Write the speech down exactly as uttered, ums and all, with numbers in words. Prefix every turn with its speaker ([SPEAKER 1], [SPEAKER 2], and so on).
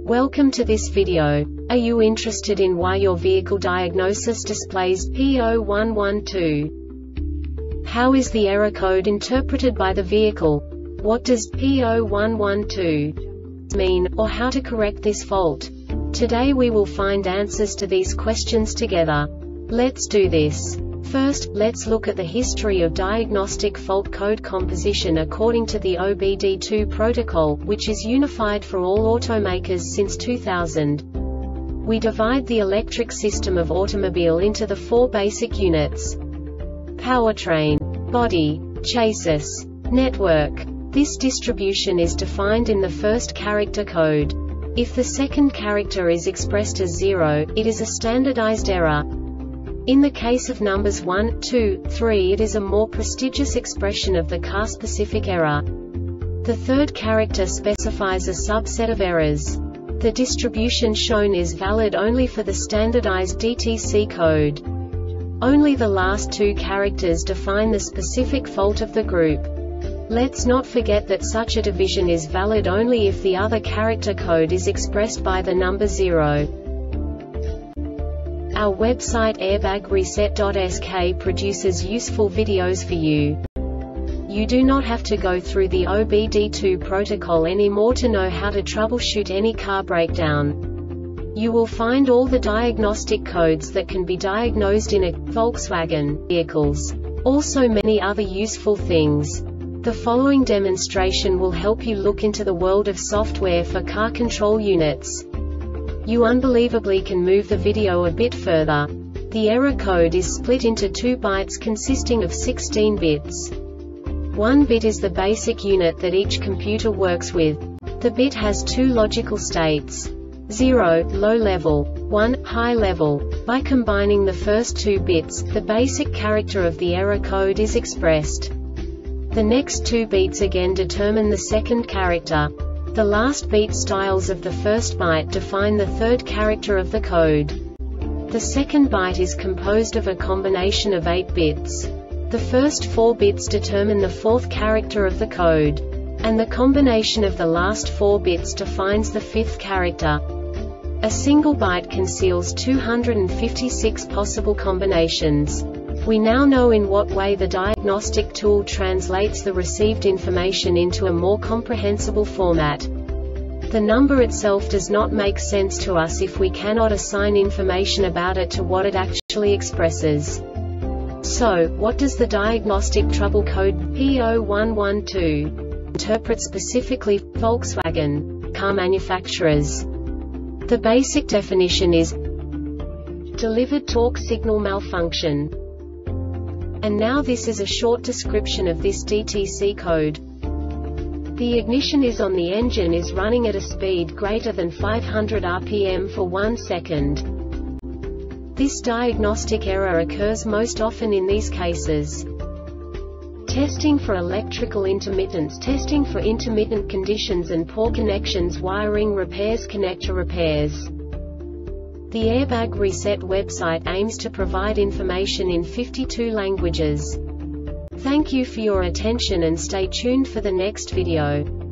[SPEAKER 1] Welcome to this video. Are you interested in why your vehicle diagnosis displays P zero one one two? How is the error code interpreted by the vehicle? What does P zero one one two mean, or how to correct this fault? Today we will find answers to these questions together. Let's do this. First, let's look at the history of diagnostic fault code composition according to the O B D two protocol, which is unified for all automakers since two thousand. We divide the electric system of automobile into the four basic units: powertrain, body, chassis, network. This distribution is defined in the first character code. If the second character is expressed as zero, it is a standardized error. In the case of numbers one, two, three, it is a more prestigious expression of the car-specific error. The third character specifies a subset of errors. The distribution shown is valid only for the standardized D T C code. Only the last two characters define the specific fault of the group. Let's not forget that such a division is valid only if the other character code is expressed by the number zero. Our website airbag reset dot S K produces useful videos for you. You do not have to go through the O B D two protocol anymore to know how to troubleshoot any car breakdown. You will find all the diagnostic codes that can be diagnosed in a Volkswagen vehicles. Also many other useful things. The following demonstration will help you look into the world of software for car control units. You unbelievably can move the video a bit further. The error code is split into two bytes consisting of sixteen bits. One bit is the basic unit that each computer works with. The bit has two logical states: zero, low level, one, high level. By combining the first two bits, the basic character of the error code is expressed. The next two beats again determine the second character. The last beat styles of the first byte define the third character of the code. The second byte is composed of a combination of eight bits. The first four bits determine the fourth character of the code. And the combination of the last four bits defines the fifth character. A single byte conceals two hundred fifty-six possible combinations. We now know in what way the diagnostic tool translates the received information into a more comprehensible format. The number itself does not make sense to us if we cannot assign information about it to what it actually expresses. So, what does the diagnostic trouble code P zero one one two interpret specifically for Volkswagen car manufacturers? The basic definition is delivered torque signal malfunction. And now this is a short description of this D T C code. The ignition is on, the engine is running at a speed greater than five hundred R P M for one second. This diagnostic error occurs most often in these cases: testing for electrical intermittence, testing for intermittent conditions and poor connections, wiring repairs, connector repairs. The Airbag Reset website aims to provide information in fifty-two languages. Thank you for your attention and stay tuned for the next video.